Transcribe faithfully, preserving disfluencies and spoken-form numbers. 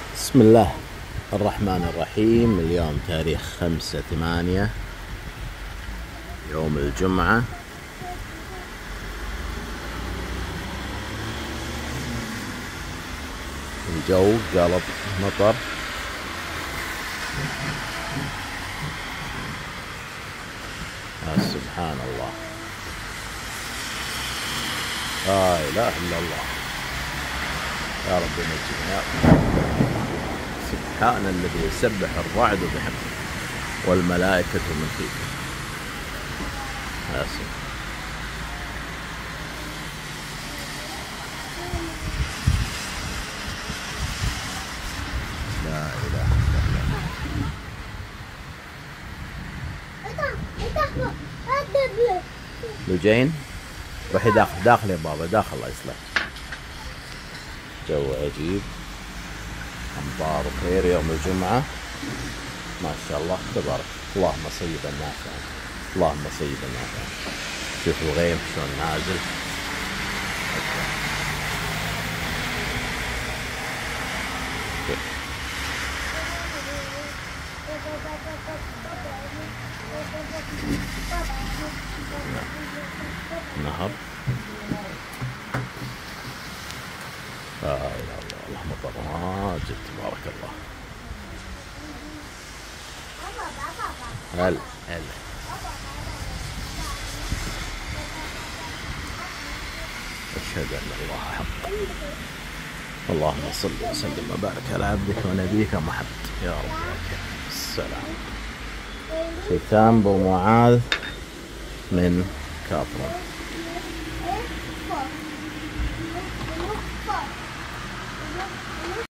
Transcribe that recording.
بسم الله الرحمن الرحيم. اليوم تاريخ خمسة ثمانية يوم الجمعة. الجو قلب مطر. آه سبحان الله، لا إله إلا الله. يا رب نجينا يا رب. سبحان الذي يسبح الرعد بحمده والملائكة من خيفته. يا سبحان. لا إله إلا الله. لجين روحي داخل داخل يا بابا، داخل الله يصلح. جو عجيب، أمطار وخير يوم الجمعة ما شاء الله تبارك. اللهم صيبا نافعا، اللهم صيبا نافعا. شوفوا الغيم شلون نازل. نهر. لا إله إلا الله. الله مطر واجد تبارك الله. هلا هلا. أشهد أن الله حق. اللهم صل وسلم وبارك على عبدك ونبيك محمد يا رب العالمين. السلام. ختام بو معاذ من كابرون.